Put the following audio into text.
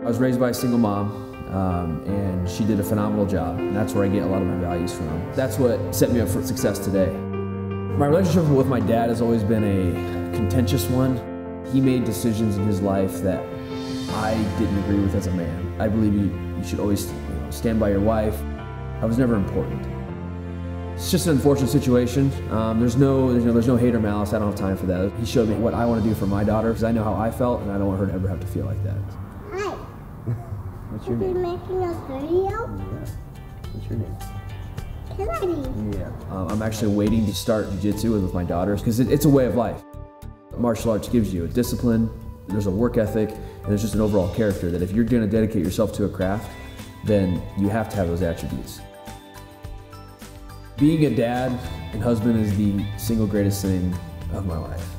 I was raised by a single mom, and she did a phenomenal job, and that's where I get a lot of my values from. That's what set me up for success today. My relationship with my dad has always been a contentious one. He made decisions in his life that I didn't agree with as a man. I believe you should always stand by your wife. I was never important. It's just an unfortunate situation. There's no hate or malice. I don't have time for that. He showed me what I want to do for my daughter because I know how I felt, and I don't want her to ever have to feel like that. Hi. What's your name? Are you making a video? Yeah. What's your name? Kennedy. Yeah. I'm actually waiting to start jiu-jitsu with my daughters because it's a way of life. Martial arts gives you a discipline, there's a work ethic, and there's just an overall character that if you're going to dedicate yourself to a craft, then you have to have those attributes. Being a dad and husband is the single greatest thing of my life.